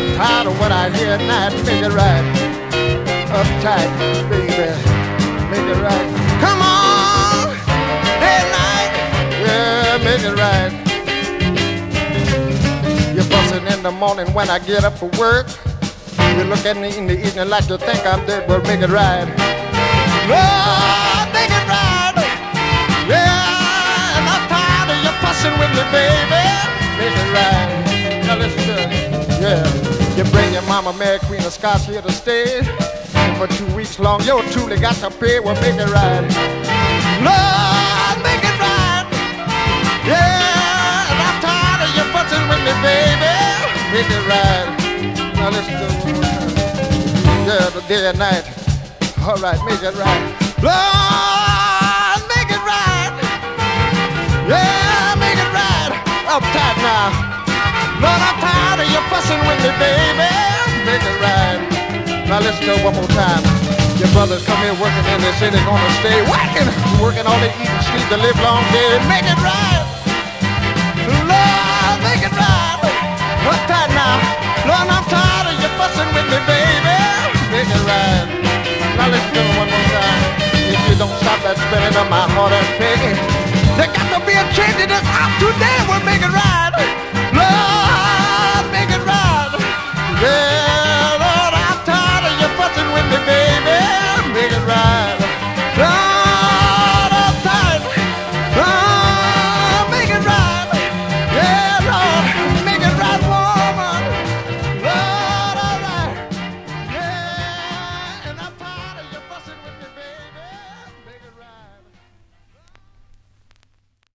I'm tired of what I hear at night. Make it right. Uptight, baby. Make it right. Come on, day and night. Yeah, make it right. You're busting in the morning when I get up for work. You look at me in the evening like you think I'm dead. Well, make it right. Lord, make it right. Yeah, and I'm tired of you fussing with me, baby. Make it right. Now listen to it. Yeah, you bring your mama Mary Queen of Scots here to stay. And for 2 weeks long, you truly got to pay. Well, make it right. Lord, make it right. Yeah, and I'm tired of you fussing with me, baby. Make it right. Now listen to it one more time. Yeah, the day and night. All right, make it right. Lord, make it right. Yeah, make it right. Uptight now. Lord, I'm tired of you fussing with me, baby. Make it right. Now listen to it one more time. Your brothers come here working in the city, gonna stay working all day, eating, sleep, the live long day. Make it right. Lord, make it right. Uptight now. Lord, I'm tired of you fussing with me, baby. Make it right. Now listen to it one more time. If you don't stop that spinning of my heart and pain, there got to be